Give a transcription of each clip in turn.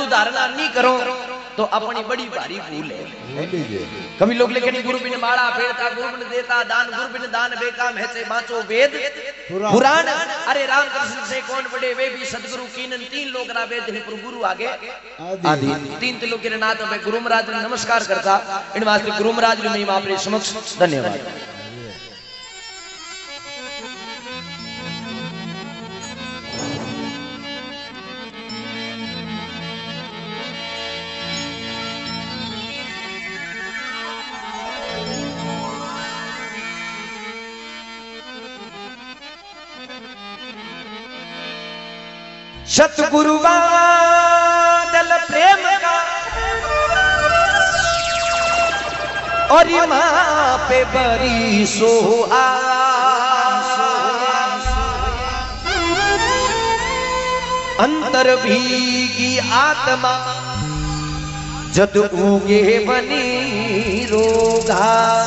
धारणा नहीं करो तो अपनी बड़ी भारी भूल है। कभी लोग लिखे गुरु बिन माड़ा फेरता, गुरु बिन देता दान, गुरु बिन दान बेकाम है से बाँचो वेद पुराण। अरे रामकृष्ण से कौन बड़े, वे भी सदगुरु कीनन, 3 लोग रा वेद है पर गुरु आगे आदि। 3 लोग के नाथ पे गुरु महाराज ने नमस्कार करता। इन वास्ते गुरु महाराज ने महिमा अपने समक्ष धन्यवाद। सतगुरु बादल प्रेम का और मां पे बरी सो अंतर भीगी आत्मा जद उगे बनी रोगा।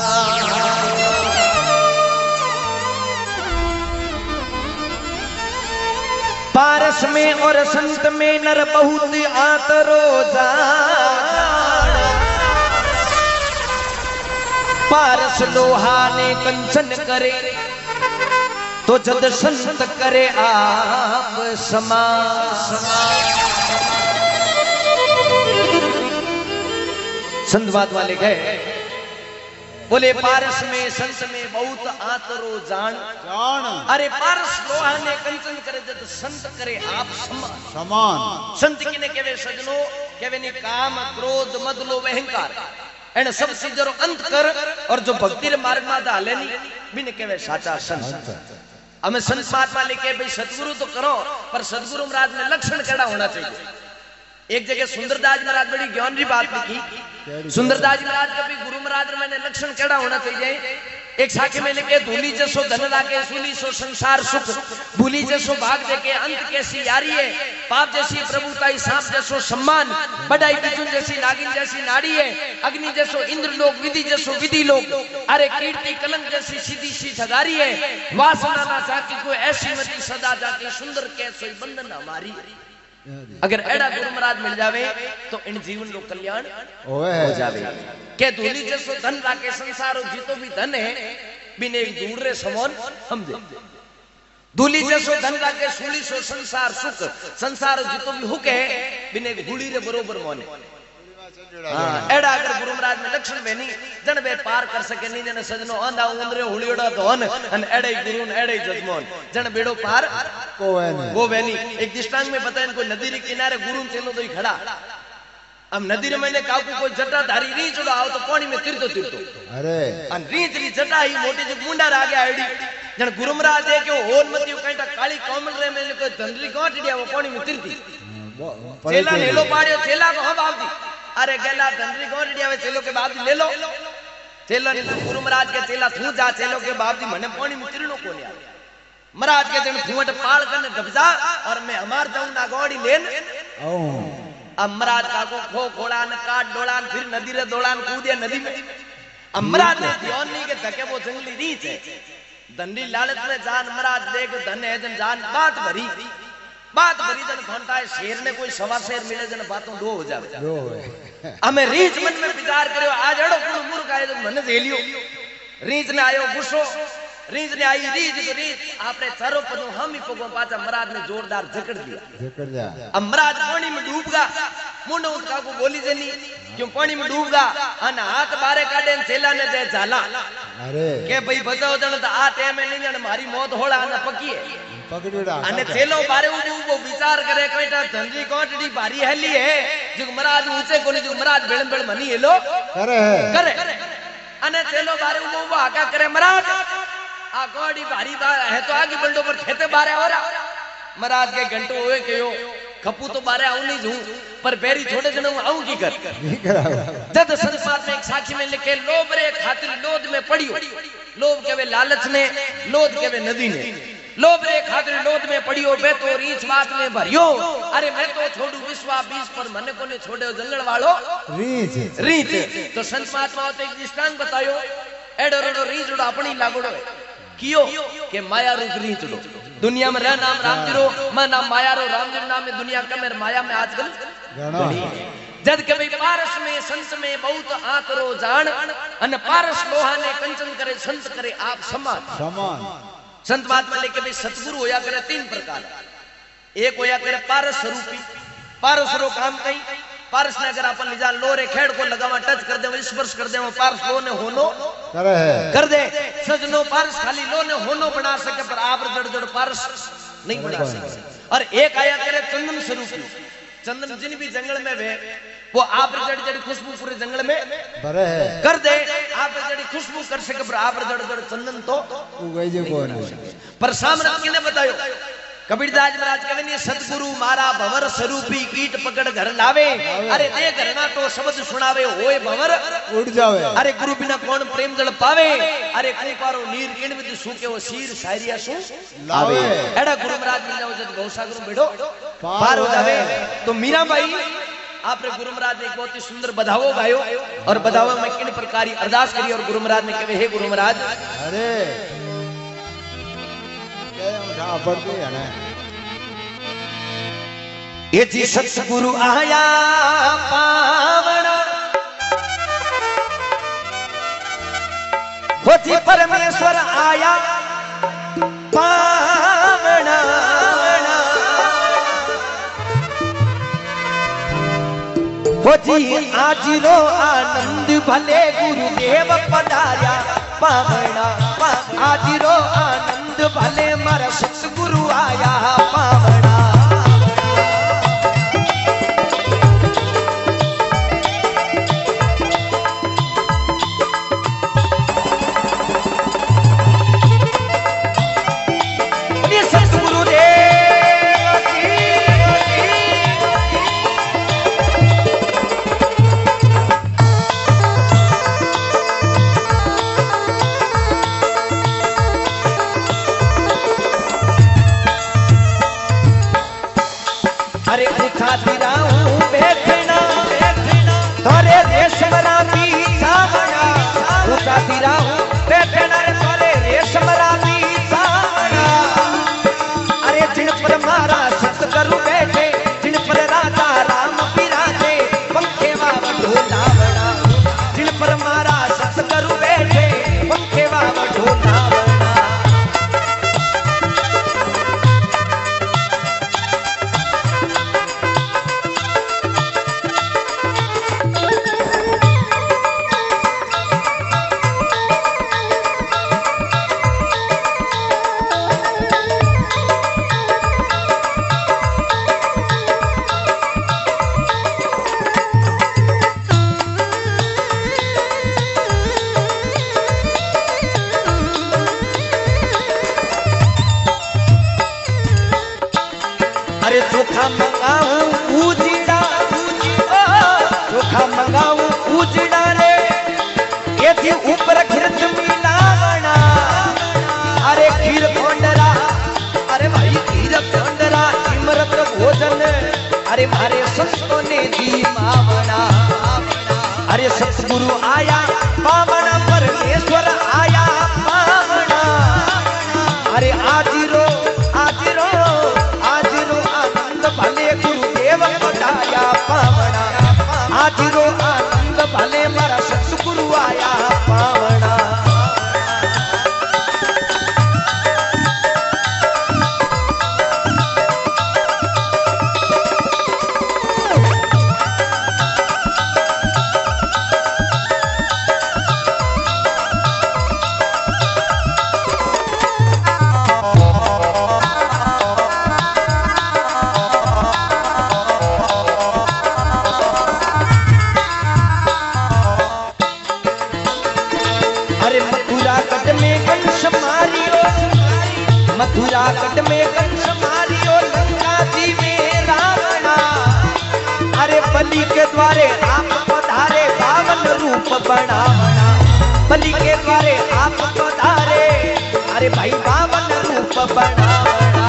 पारस में और संत में नर बहुत आतरो जान। पारस लोहा ने कंचन करे तो जद संत करे आप समान। संत बात वाले कहे बोले पारस में संत में बहुत आतरो जान। अरे पारस लोहा ने कंचन करे जब संत करे आप समान। संत किने केवे सजनो केवे नि काम क्रोध मद लोभ अहंकार एने सब चीजों अंत कर और जो भक्ति रे मार्ग में डाले नी बिन केवे साचा संत। हमें संत महात्मा लेके भाई सतगुरु तो करो पर सतगुरु महाराज में लक्षण केड़ा होना चाहिए। एक जगह सुंदरदास महाराज बड़ी ज्ञान की बात लिखी। सुंदरदास महाराज कभी गुरु महाराज मैंने लक्षण केड़ा होना चाहिए। एक साखी में लिखे धूली जसो धन लागे सूली सो संसार सुख, भूली जसो भाग देके अंत कैसी यारी है, पाप जैसी प्रभुताई सांप जसो सम्मान, बड़ाई बिजुन जैसी नागिन जैसी नाड़ी है, अग्नि जसो इंद्र लोग विधि जसो विधि लोग, अरे कीर्ति कलंक जैसी सीधी सी ठगारी है, वासना ना जाकी कोई ऐसी मती सदा जाके सुंदर कैसे बंधन हमारी। अगर एड़ा गुरु महाराज मिल जावे तो इन जीवन लो कल्याण हो जावे। के धूली जैसो धन राके संसार जीतो भी धन है बिन एक दूर रे समोन समझे। धूली जैसो धन राके सूली सो संसार सुख, संसार जीतो भी हुक है बिन एक हुली रे बरोबर मोने। एड़ा अगर गुरु महाराज में लक्षण बेनी जन वे पार कर सके नी जन सजनो आंधा उंदरे हुलियोड़ा धोन अन एड़े गुरु ने एड़े जजमोन जन बेड़ो पार को वेनी। एक दृष्टांत में बताएं कोई नदी के किनारे गुरु चलो तो ही खड़ा। अब नदी रे मैंने काकू कोई जटाधारी रीच उड़ा आओ तो पानी में तिरतो अरे अन रीच री जटा ही मोटी जो मुंडा आ गया आईडी जन गुरु महाराज दे के होन मती कईटा काली कोमल रे में कोई धंधरी गांठड़िया वो पानी में तिरती चेला लेलो पाड़ियो चेला को हम बाप दी अरे गेला धंधरी गांठड़िया वे चेलो के बाप दी ले लो। चेला ने गुरु महाराज के चेला थू जा चेलो के बाप दी मने पानी में तिरनो को नहीं आ। महाराज के जन थूट पाल करने डबजा और मैं हमार जाऊं ना गाड़ी लेन। अब महाराज का को खो खोड़ान काट डोलान फिर नदी रे दौड़ान कूदे नदी में। अब महाराज ने ध्यान नहीं के धके वो जंगली रीच है धंडी लालच में जान महाराज देख धन है जन जान बात भरी जन घंटा है शेर ने कोई सवा शेर मिले जन बातों दो हो जावे। हमें रीच मन में विचार करो आज अड़ो कुल मूर्ख आए तो मन झेलियो। रीच ने आयो गुस्सो रीच ने आई रीच तो रीच आपने चारों पदों हम ही पगों पाचा महाराज ने जोरदार जकड़ दिया। अब महाराज पानी में डूब गया मुंडो उसका को बोली जनी क्यों पानी में डूब गया अन हाथ बारे काटे चेला ने दे झाला अरे के भाई बताओ जन तो आ टाइम में नहीं जन मारी मौत होला न पकी है पकड़ीड़ा अने चेलो बारे वो विचार करे कईटा धंधरी गांठड़ी भारी हली है जो महाराज ऊंचे कोनी जो महाराज बेड़ बेड़ मनी हेलो करे अने चेलो बारे वो आका करे महाराज आ गाड़ी भारी है तो आगे बंडो पर खेते बारे हो रहा महाराज के घंटो हुए के यो खपू तो बारे आऊ नहीं जूं पर बेरी छोड़े जन आऊ की कर जद संसार में एक साखी में लिखे लोभ रे खातिर लोध में पड़ियो। लोभ के वे लालच ने लोध के वे नदी ने लोभ रे खातिर लोध में पड़ियो बे तो रीछ बात में भरियो। अरे मैं तो छोड़ू विश्वा बीस पर मने को ने छोड़े जंगल वालो रीछ तो संत महात्मा तो एक दृष्टांत बतायो एडो रीछ उड़ा अपनी लागोड़ो कियो के माया रूप रीछ उड़ो दुनिया में रह नाम राम जीरो मैं नाम माया रो राम जीरो नाम में दुनिया का मेरे माया में आजकल जद के भाई पारस में संत में बहुत आतरो जान अन पारस लोहा ने कंचन करे संत करे आप समान संत बात में लेके भाई सतगुरु होया करे तीन प्रकार। एक होया करे पारस स्वरूपी, पारस रो काम कहीं पारस ने अगर अपन लिजा लो रे खेड़ को लगावा टच कर दे स्पर्श कर दे पारस लो ने होनो कर दे सजनो पारस खाली लो ने होनो बना सके पर आप जड़ जड़ पारस नहीं बना सके। और एक आया करे चंदन स्वरूपी, चंदन जिन भी जंगल में वे वो आप जड़ जड़ खुशबू पूरे जंगल में कर दे आप जड़ी खुशबू कर सके पर आप जड़ जड़ चंदन तो पर सामने किने बतायो कबीरदास महाराज कहते सतगुरु मारा भवर स्वरूपी कीट पकड़ घर लावे अरे दे घरना तो शब्द सुनावे होए भवर उड़ जावे अरे गुरु बिना कौन प्रेम जल पावे अरे कुपारो नीर किण विद सूके वो शीर शायरिया सु लावे एड़ा गुरु महाराज मिल जाओ जब गौसागर बैठो पार हो जावे। तो मीरा भाई आपने गुरु महाराज ने एक बहुत ही सुंदर बधावो गायो और बधावा में किन प्रकार की अरदास करी और गुरु महाराज ने कहे हे गुरु महाराज अरे ये जी सतगुरु आया पावना हो जी परमेश्वर आया पावना हो जी आज रो आनंद भले गुरुदेव पधार्या पावना आज रो आनंद भले मारा सतगुरु आया पावना। अरे उठाती राहूं बैठना तोरे रेशम रामी सावना उठाती राहूं बैठना तोरे रेशम रामी सावना अरे जिन पर मारा सतगुरु बैठे जिन पर राजा राम विराजे पंखे वाव ढोलावना जिन पर मारा सतगुरु बैठे पंखे वाव ढोलावना। अरे चोखा मंगाऊं उजड़ा चोखा मंगाऊं उजड़ा रे ये थी ऊपर खिरच मिलावना अरे खीर खोंडरा अरे भाई खीर खोंडरा इमरत भोजन अरे मारे संतों ने दी मावना अरे सतगुरु आया पावना परमेश्वर आया पावना अरे आजिरो आजिरो भले गुरुदेव पधाया पावना आजिरो आनंद भले मारा सतगुरु आया पावना। मथुरा गढ़ में कंस मारियो लंका जी में रावणा अरे बलि के द्वारे आप पधारे पावन रूप बनावना बलि के द्वारे आप पधारे अरे भाई पावन रूप बनावना।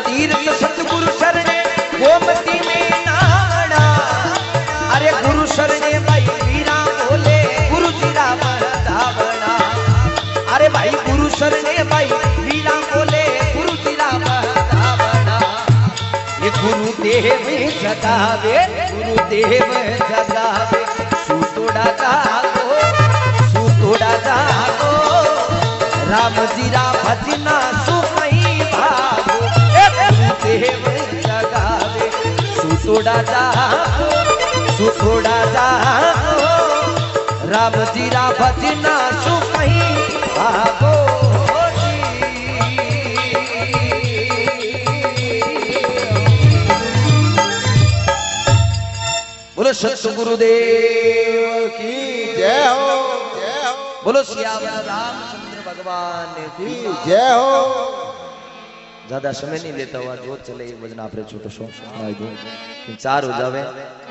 तीर्थ सतगुरु शरणे गोमती में नावड़ा। अरे गुरु शरणे भाई वीरा बोले गुरु जीरा बहतावड़ा। अरे भाई गुरु शरणे भाई वीरा बोले गुरु जीरा बहतावड़ा। ये गुरुदेव जगावे गुरुदेव जगावे सुतोड़ा जागो सुतोड़ा जागो राम जीरा भजना सुमई भागो। गुरुदेव जगावे सुतोड़ा जागो सुतोड़ा जागो राम जीरा भजना सुमई भागो। बोलो सत गुरुदेव की जय हो, जय हो। बोलो सियावर रामचंद्र भगवान की जय हो। ज्यादा समय नहीं लेता हुआ जो चले भजन आप छोटो शो 4 हो जावे।